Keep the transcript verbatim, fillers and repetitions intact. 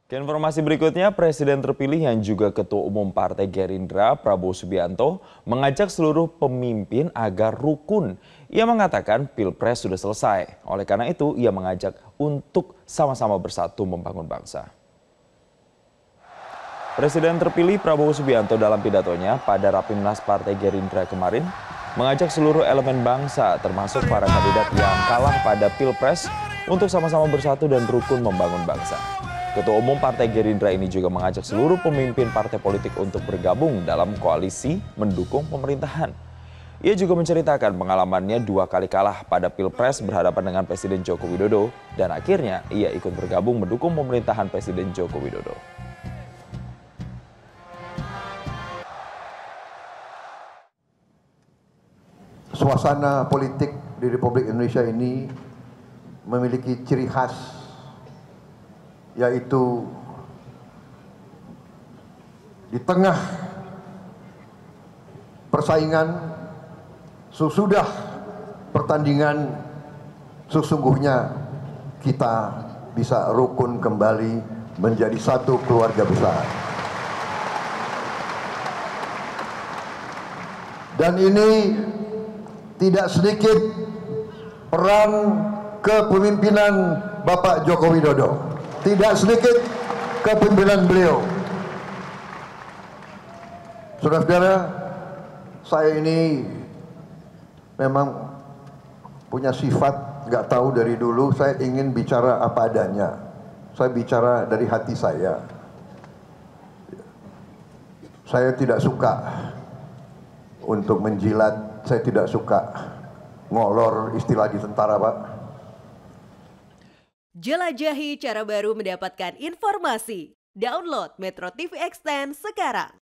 Ke informasi berikutnya, Presiden terpilih yang juga Ketua Umum Partai Gerindra, Prabowo Subianto, mengajak seluruh pemimpin agar rukun. Ia mengatakan Pilpres sudah selesai. Oleh karena itu, ia mengajak untuk sama-sama bersatu membangun bangsa. Presiden terpilih Prabowo Subianto dalam pidatonya pada Rapimnas Partai Gerindra kemarin mengajak seluruh elemen bangsa termasuk para kandidat yang kalah pada Pilpres untuk sama-sama bersatu dan rukun membangun bangsa. Ketua Umum Partai Gerindra ini juga mengajak seluruh pemimpin partai politik untuk bergabung dalam koalisi mendukung pemerintahan. Ia juga menceritakan pengalamannya dua kali kalah pada Pilpres berhadapan dengan Presiden Joko Widodo dan akhirnya ia ikut bergabung mendukung pemerintahan Presiden Joko Widodo. Suasana politik di Republik Indonesia ini memiliki ciri khas, yaitu di tengah persaingan, sesudah pertandingan, sesungguhnya kita bisa rukun kembali menjadi satu keluarga besar. Dan ini tidak sedikit peran kepemimpinan Bapak Joko Widodo. Tidak sedikit kepemimpinan beliau. Saudara-saudara, saya ini memang punya sifat, nggak tahu dari dulu, saya ingin bicara apa adanya. Saya bicara dari hati saya. Saya tidak suka untuk menjilat, saya tidak suka ngolor, istilah di tentara, Pak. Jelajahi cara baru mendapatkan informasi. Download Metro T V Extend sekarang.